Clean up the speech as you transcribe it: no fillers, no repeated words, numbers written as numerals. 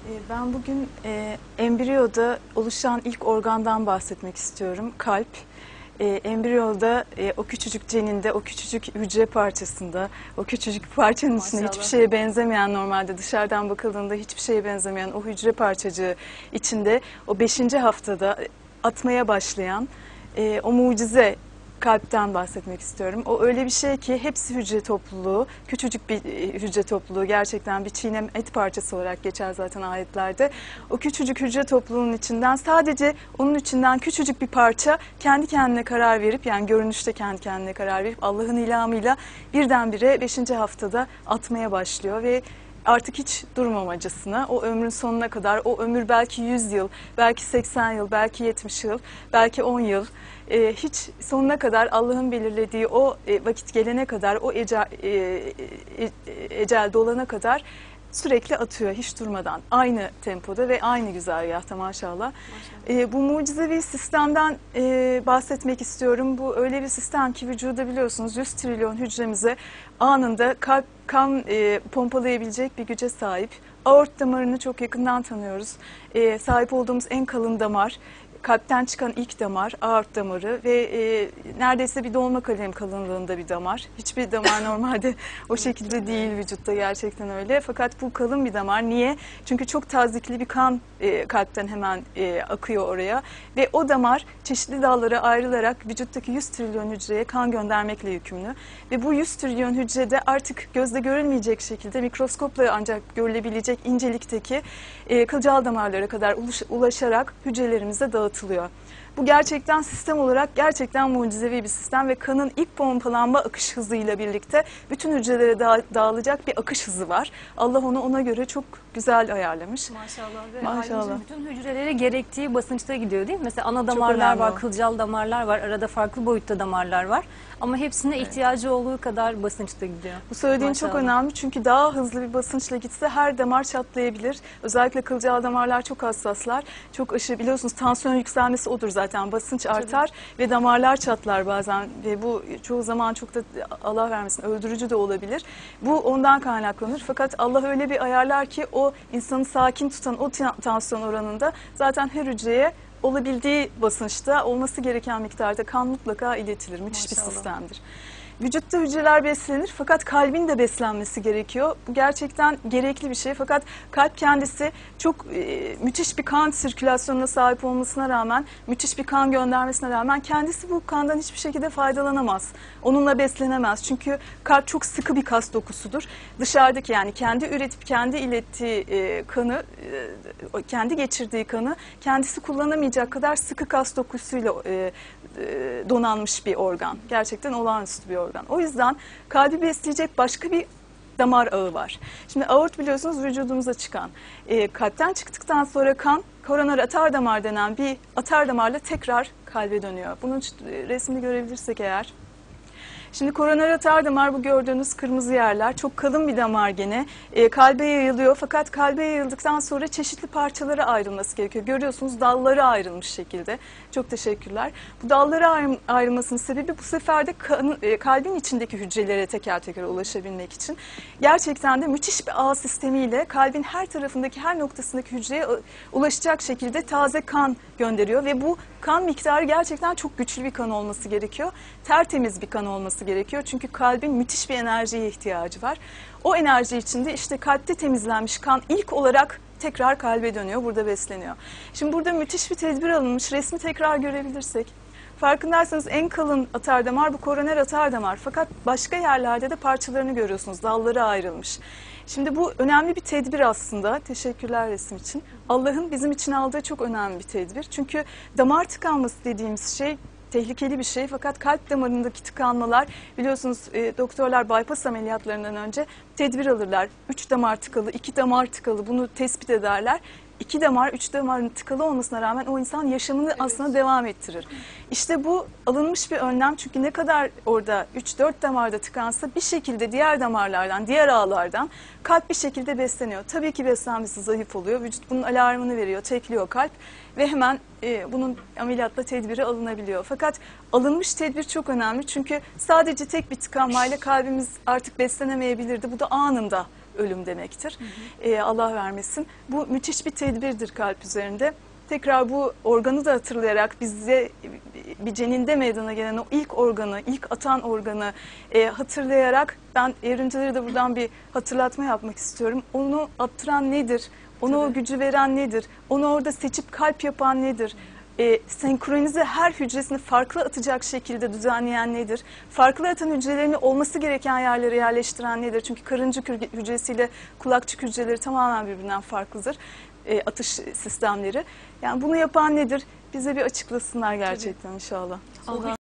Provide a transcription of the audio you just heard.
Ben bugün embriyoda oluşan ilk organdan bahsetmek istiyorum. Kalp. Embriyoda o küçücük ceninde, o küçücük hücre parçasında, o küçücük parçanın içinde hiçbir Maşallah. şeye benzemeyen, normalde dışarıdan bakıldığında hiçbir şeye benzemeyen o hücre parçacığı içinde o 5. haftada atmaya başlayan o mucize kalpten bahsetmek istiyorum. O öyle bir şey ki hepsi hücre topluluğu, küçücük bir hücre topluluğu, gerçekten bir çiğnem et parçası olarak geçer zaten ayetlerde. O küçücük hücre topluluğunun içinden, sadece onun içinden küçücük bir parça kendi kendine karar verip, yani görünüşte kendi kendine karar verip Allah'ın ilhamıyla birdenbire 5. haftada atmaya başlıyor ve artık hiç durmamacasına o ömrün sonuna kadar, o ömür belki 100 yıl, belki 80 yıl, belki 70 yıl, belki 10 yıl, hiç sonuna kadar Allah'ın belirlediği o vakit gelene kadar, o ecel dolana kadar sürekli atıyor hiç durmadan. Aynı tempoda ve aynı güzergahta maşallah. Bu mucizevi sistemden bahsetmek istiyorum. Bu öyle bir sistem ki vücuda biliyorsunuz 100 trilyon hücremize anında kan pompalayabilecek bir güce sahip. Aort damarını çok yakından tanıyoruz. Sahip olduğumuz en kalın damar. Kalpten çıkan ilk damar, aort damarı ve neredeyse bir dolma kalem kalınlığında bir damar. Hiçbir damar normalde o şekilde değil vücutta, gerçekten öyle. Fakat bu kalın bir damar. Niye? Çünkü çok tazikli bir kan kalpten hemen akıyor oraya. Ve o damar çeşitli dallara ayrılarak vücuttaki 100 trilyon hücreye kan göndermekle yükümlü. Ve bu 100 trilyon hücrede artık gözle görülmeyecek şekilde, mikroskopla ancak görülebilecek incelikteki kılcal damarlara kadar ulaşarak hücrelerimize dağıtılıyor. Bu gerçekten sistem olarak gerçekten mucizevi bir sistem ve kanın ilk pompalanma akış hızıyla birlikte bütün hücrelere dağılacak bir akış hızı var. Allah onu ona göre çok güzel ayarlamış. Maşallah. Ve Maşallah. ailemizin bütün hücrelere gerektiği basınçta gidiyor değil mi? Mesela ana damarlar var, o. kılcal damarlar var, arada farklı boyutta damarlar var. Ama hepsine ihtiyacı olduğu kadar basınçta gidiyor. Bu söylediğin çok Maşallah. önemli, çünkü daha hızlı bir basınçla gitse her damar çatlayabilir. Özellikle kılcal damarlar çok hassaslar. Çok aşırı, biliyorsunuz tansiyon yükselmesi odur zaten. Basınç artar ve damarlar çatlar bazen ve bu çoğu zaman çok da, Allah vermesin, öldürücü de olabilir. Bu ondan kaynaklanır. Fakat Allah öyle bir ayarlar ki o insanı sakin tutan o tansiyon oranında zaten her hücreye olabildiği basınçta, olması gereken miktarda kan mutlaka iletilir. Müthiş Maşallah. bir sistemdir. Vücutta hücreler beslenir fakat kalbin de beslenmesi gerekiyor. Bu gerçekten gerekli bir şey, fakat kalp kendisi çok müthiş bir kan sirkülasyonuna sahip olmasına rağmen, müthiş bir kan göndermesine rağmen kendisi bu kandan hiçbir şekilde faydalanamaz. Onunla beslenemez. Çünkü kalp çok sıkı bir kas dokusudur. Dışarıdaki, yani kendi üretip kendi ilettiği kanı, kendi geçirdiği kanı kendisi kullanamayacak kadar sıkı kas dokusuyla donanmış bir organ. Gerçekten olağanüstü bir organ. O yüzden kalbi besleyecek başka bir damar ağı var. Şimdi aort biliyorsunuz vücudumuza çıkan. Kalpten çıktıktan sonra kan koroner atardamar denen bir atardamarla tekrar kalbe dönüyor. Bunun resmini görebilirsek eğer. Şimdi koroner atardamar, bu gördüğünüz kırmızı yerler, çok kalın bir damar gene. Kalbe yayılıyor, fakat kalbe yayıldıktan sonra çeşitli parçalara ayrılması gerekiyor. Görüyorsunuz dallara ayrılmış şekilde. Çok teşekkürler. Bu dallara ayrılmasının sebebi bu sefer de kalbin içindeki hücrelere teker teker ulaşabilmek için. Gerçekten de müthiş bir ağ sistemiyle kalbin her tarafındaki, her noktasındaki hücreye ulaşacak şekilde taze kan gönderiyor ve bu kan miktarı gerçekten çok güçlü bir kan olması gerekiyor. Tertemiz bir kan olması gerekiyor. Çünkü kalbin müthiş bir enerjiye ihtiyacı var. O enerji içinde işte kalpte temizlenmiş kan ilk olarak tekrar kalbe dönüyor, burada besleniyor. Şimdi burada müthiş bir tedbir alınmış. Resmi tekrar görebilirsek. Farkındaysanız en kalın atardamar bu koroner atardamar. Fakat başka yerlerde de parçalarını görüyorsunuz. Dalları ayrılmış. Şimdi bu önemli bir tedbir aslında. Teşekkürler resim için. Allah'ın bizim için aldığı çok önemli bir tedbir. Çünkü damar tıkanması dediğimiz şey tehlikeli bir şey, fakat kalp damarındaki tıkanmalar, biliyorsunuz doktorlar bypass ameliyatlarından önce tedbir alırlar. 3 damar tıkalı, 2 damar tıkalı, bunu tespit ederler. 2 damar, 3 damarın tıkalı olmasına rağmen o insan yaşamını aslında devam ettirir. İşte bu alınmış bir önlem, çünkü ne kadar orada 3-4 damarda tıkansa bir şekilde diğer damarlardan, diğer ağlardan kalp bir şekilde besleniyor. Tabii ki beslenmesi zayıf oluyor, vücut bunun alarmını veriyor, tekliyor kalp ve hemen bunun ameliyatla tedbiri alınabiliyor. Fakat alınmış tedbir çok önemli, çünkü sadece tek bir tıkanmayla kalbimiz artık beslenemeyebilirdi. Bu da anında ölüm demektir. Allah vermesin. Bu müthiş bir tedbirdir kalp üzerinde. Tekrar bu organı da hatırlayarak bize bir ceninde meydana gelen o ilk organı, ilk atan organı hatırlayarak ben evrimcilere de buradan bir hatırlatma yapmak istiyorum. Onu attıran nedir? Ona o gücü veren nedir? Onu orada seçip kalp yapan nedir? Senkronize her hücresini farklı atacak şekilde düzenleyen nedir? Farklı atan hücrelerini olması gereken yerlere yerleştiren nedir? Çünkü karıncık hücresiyle kulakçık hücreleri tamamen birbirinden farklıdır. Atış sistemleri. Yani bunu yapan nedir? Bize bir açıklasınlar gerçekten inşallah. Allah